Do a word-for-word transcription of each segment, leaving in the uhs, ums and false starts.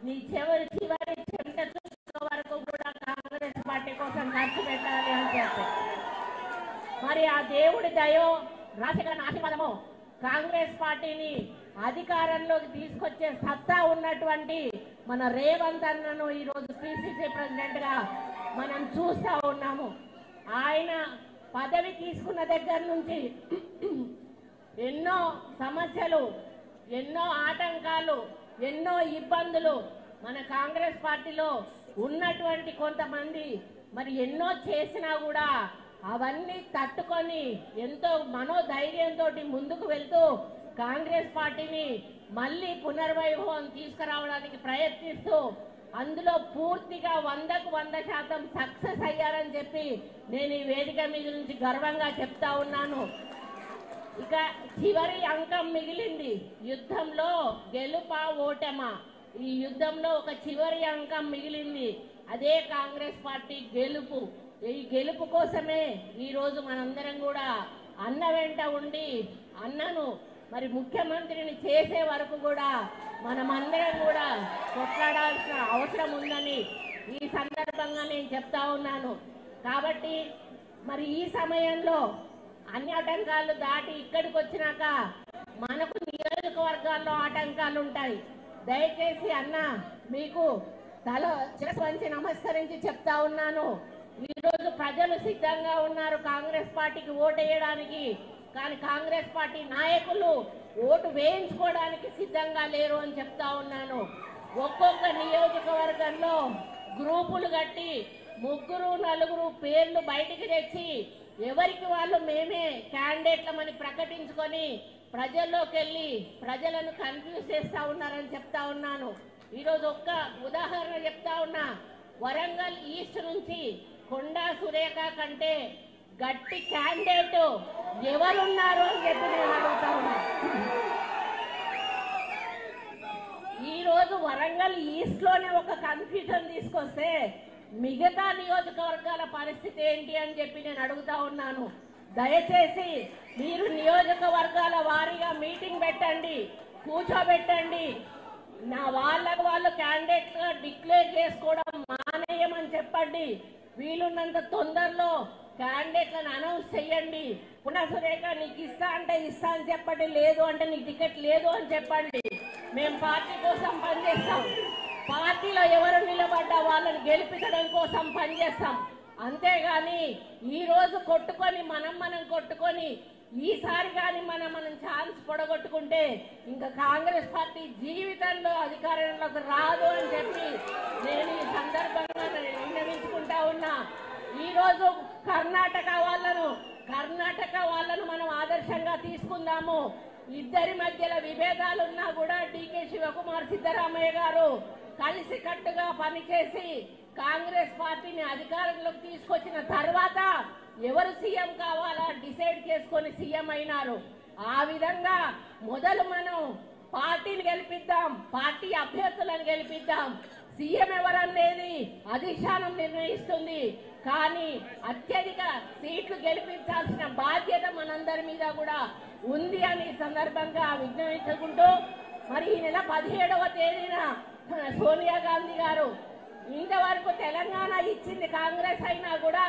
నీ చివరి చివరి చెమట చూసిన వరకు కూడా కాంగ్రెస్ పార్టీ కోసం ఖర్చు పెట్టాలి అని చెప్పి మరి ఆ దేవుడి దయో రాజకీయ ఆశీర్వాదము కాంగ్రెస్ పార్టీని అధికారంలోకి తీసుకొచ్చే సత్తా ఉన్నటువంటి మన రేవంత్ అన్నను ఈరోజు పిసిసి ప్రెసిడెంట్ గా మనం చూస్తా ఉన్నాము. ఆయన పదవి తీసుకున్న దగ్గర నుంచి ఎన్నో సమస్యలు, ఎన్నో ఆటంకాలు, ఎన్నో ఇబ్బందులు మన కాంగ్రెస్ పార్టీలో ఉన్నటువంటి కొంతమంది మరి ఎన్నో చేసినా కూడా అవన్నీ తట్టుకొని ఎంతో మనోధైర్యంతో ముందుకు వెళ్తూ కాంగ్రెస్ పార్టీని మళ్ళీ పునర్వైభవం తీసుకురావడానికి ప్రయత్నిస్తూ అందులో పూర్తిగా వందకు వంద శాతం సక్సెస్ అయ్యారని చెప్పి నేను ఈ వేదిక మీద నుంచి గర్వంగా చెప్తా ఉన్నాను. ఇక చివరి అంకం మిగిలింది. యుద్ధంలో గెలుపా ఓటమా, ఈ యుద్ధంలో ఒక చివరి అంకం మిగిలింది. అదే కాంగ్రెస్ పార్టీ గెలుపు. ఈ గెలుపు కోసమే ఈరోజు మనందరం కూడా అన్న వెంట ఉండి అన్నను మరి ముఖ్యమంత్రిని చేసే వరకు కూడా మనమందరం కూడా కొట్లాడాల్సిన అవసరం ఉందని ఈ సందర్భంగా నేను చెప్తా ఉన్నాను. కాబట్టి మరి ఈ సమయంలో అన్ని ఆటంకాలు దాటి ఇక్కడికి వచ్చినాక మనకు నియోజకవర్గాల్లో ఆటంకాలు ఉంటాయి. దయచేసి అన్న మీకు తల శిరస్సు వంచి నమస్కరించి చెప్తా ఉన్నాను. ఈరోజు ప్రజలు సిద్ధంగా ఉన్నారు కాంగ్రెస్ పార్టీకి ఓటేయడానికి. కానీ కాంగ్రెస్ పార్టీ నాయకులు ఓటు వేయించుకోవడానికి సిద్ధంగా లేరు అని చెప్తా ఉన్నాను. ఒక్కొక్క నియోజకవర్గంలో గ్రూపులు కట్టి ముగ్గురు నలుగురు పేర్లు బయటికి తెచ్చి ఎవరికి వాళ్ళు మేమే క్యాండిడేట్లమని ప్రకటించుకొని ప్రజల్లోకి వెళ్ళి ప్రజలను కన్ఫ్యూజ్ చేస్తా ఉన్నారని చెప్తా ఉన్నాను. ఈరోజు ఒక్క ఉదాహరణ చెప్తా ఉన్నా. వరంగల్ ఈస్ట్ నుంచి కొండా సురేఖ కంటే గట్టి క్యాండిడేట్ ఎవరున్నారు అని చెప్పి నేను అడుగుతా ఉన్నా. ఈ రోజు వరంగల్ ఈస్ట్ లోనే ఒక కన్ఫ్యూజన్ తీసుకొస్తే మిగతా నియోజకవర్గాల పరిస్థితి ఏంటి అని చెప్పి నేను అడుగుతా ఉన్నాను. దయచేసి మీరు నియోజకవర్గాల వారీగా మీటింగ్ పెట్టండి, కూర్చోబెట్టండి. నా వాళ్ళకు వాళ్ళు క్యాండిడేట్ గా డిక్లేర్ చేసుకోవడం మానేయమని చెప్పండి. వీలున్నంత తొందరలో క్యాండిడేట్లను అనౌన్స్ చెయ్యండి. కొండా సురేఖ నీకు ఇస్తా అంటే ఇస్తా అని చెప్పండి, లేదు అంటే నీకు టికెట్ లేదు అని చెప్పండి. మేము పార్టీ కోసం పనిచేస్తాం. పార్టీలో ఎవరు నిలబడ్డా వాళ్ళని గెలిపించడం కోసం పనిచేస్తాం. అంతేగాని ఈ రోజు కొట్టుకొని మనం మనం కొట్టుకొని ఈసారి కానీ మనం మనం ఛాన్స్ పొడగొట్టుకుంటే ఇంకా కాంగ్రెస్ పార్టీ జీవితంలో అధికారంలోకి రాదు అని చెప్పి నేను ఈ సందర్భంగా విన్నవించుకుంటా ఉన్నా. ఈ రోజు కర్ణాటక వాళ్ళను కర్ణాటక వాళ్ళను మనం ఆదర్శంగా తీసుకుందాము. ఇద్దరి మధ్యలో విభేదాలు ఉన్నా కూడా డీకే శివకుమార్ సిద్ధరామయ్య గారు కలిసి కట్టుగా పనిచేసి కాంగ్రెస్ పార్టీని అధికారంలోకి తీసుకొచ్చిన తర్వాత ఎవరు సీఎం కావాలా డిసైడ్ చేసుకొని సీఎం అయినారు. ఆ విధంగా మొదలు మనం పార్టీని గెలిపిద్దాం, పార్టీ అభ్యర్థులను గెలిపిద్దాం. సీఎం ఎవరనేది అధిష్టానం నిర్ణయిస్తుంది. కానీ అత్యధిక సీట్లు గెలిపించాల్సిన బాధ్యత మనందరి మీద కూడా ఉంది అని సందర్భంగా విజ్ఞాపించుకుంటూ మరి ఈ నెల పదిహేడవ తేదీన సోనియా గాంధీ గారు ఇంతవరకు తెలంగాణ ఇచ్చింది కాంగ్రెస్ అయినా కూడా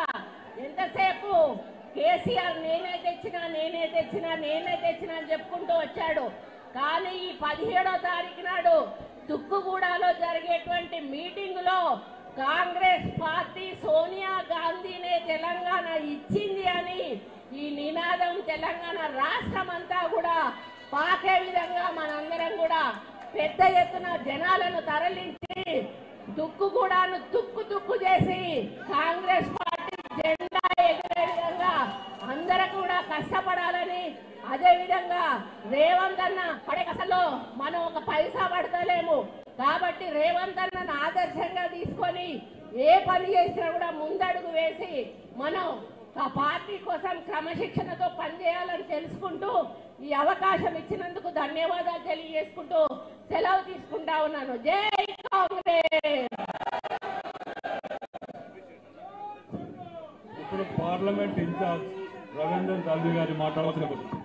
ఎంతసేపు కేసీఆర్ నేనే తెచ్చినా నేనే తెచ్చినా నేనే తెచ్చినా అని చెప్పుకుంటూ వచ్చాడు. కానీ ఈ పదిహేడో తారీఖు నాడు తుక్కుగూడలో జరిగేటువంటి మీటింగ్ లో కాంగ్రెస్ పార్టీ సోనియా గాంధీనే తెలంగాణ ఇచ్చింది అని ఈ నినాదం తెలంగాణ రాష్ట్రం అంతా కూడా పాకే విధంగా మనందరం కూడా పెద్ద ఎత్తున జనాలను తరలించి తుక్కుగూడను తుక్కు తుక్కు చేసి కాంగ్రెస్ పార్టీ జెండా ఎగిరే విధంగా అందరూ కూడా కష్టపడాలని, అదే విధంగా రేవంత్ అన్న పడే కష్టంలో మనం ఒక పైసా పడతలేము కాబట్టి రేవంత్ అన్నను ఆదర్శంగా తీసుకొని ఏ పని చేసినా కూడా ముందడుగు వేసి మనం ఆ పార్టీ కోసం క్రమశిక్షణతో పనిచేయాలని తెలుసుకుంటూ ఈ అవకాశం ఇచ్చినందుకు ధన్యవాదాలు తెలియజేసుకుంటూ సెలవు తీసుకుంటా ఉన్నాను. జై కాంగ్రెస్. ఇప్పుడు పార్లమెంట్ ఇన్ఛార్జ్ రవీంద్రన్ గారి మాట్లాడవలసిన